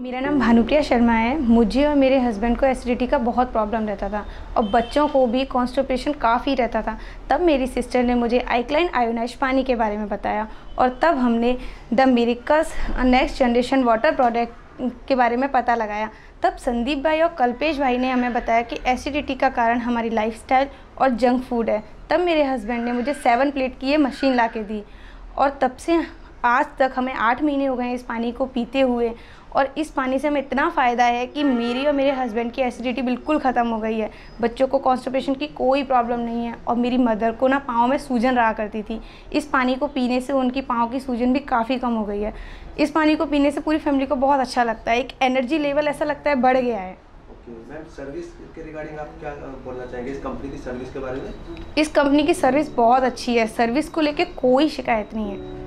मेरा नाम भानुप्रिया शर्मा है। मुझे और मेरे हस्बैंड को एसिडिटी का बहुत प्रॉब्लम रहता था और बच्चों को भी कॉन्स्टिपेशन काफ़ी रहता था। तब मेरी सिस्टर ने मुझे अल्कलाइन आयोनाइज्ड पानी के बारे में बताया और तब हमने the miracles next generation water product के बारे में पता लगाया। तब संदीप भाई और कल्पेश भाई ने हमें बताया कि एसिडिटी का कारण हमारी लाइफस्टाइल और जंक फूड है। तब मेरे हस्बैंड ने मुझे 7 प्लेट की ये मशीन ला के दी और तब से आज तक हमें 8 महीने हो गए हैं इस पानी को पीते हुए और इस पानी से हमें इतना फ़ायदा है कि मेरी और मेरे हस्बैंड की एसिडिटी बिल्कुल ख़त्म हो गई है। बच्चों को कॉन्स्टिपेशन की कोई प्रॉब्लम नहीं है और मेरी मदर को ना पाँव में सूजन रहा करती थी। इस पानी को पीने से उनकी पाँव की सूजन भी काफ़ी कम हो गई है। इस पानी को पीने से पूरी फैमिली को बहुत अच्छा लगता है। एक एनर्जी लेवल ऐसा लगता है बढ़ गया है। मैम, सर्विस के रिगार्डिंग आप क्या बोलना चाहेंगे इस कंपनी की सर्विस के बारे में? इस कंपनी की सर्विस बहुत अच्छी है। सर्विस को लेके कोई शिकायत नहीं है।